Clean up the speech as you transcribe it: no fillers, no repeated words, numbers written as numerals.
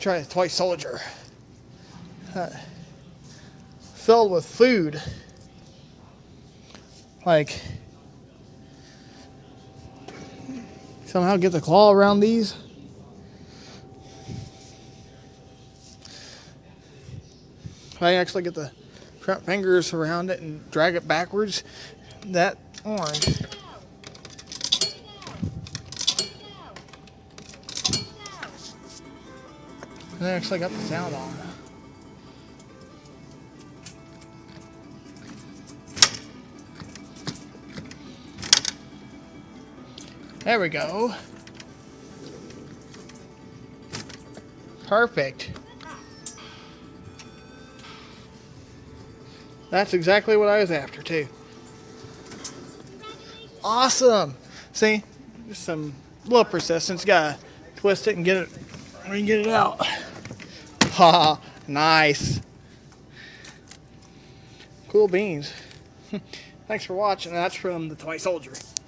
Try a toy soldier. Filled with food. Like, somehow get the claw around these. If I actually get the front fingers around it and drag it backwards, that orange. And I actually got the sound on. There we go. Perfect. That's exactly what I was after too. Awesome. See, just some little persistence. Gotta twist it and get it out. Ha! Nice. Cool beans. Thanks for watching. That's from the Toy Soldier.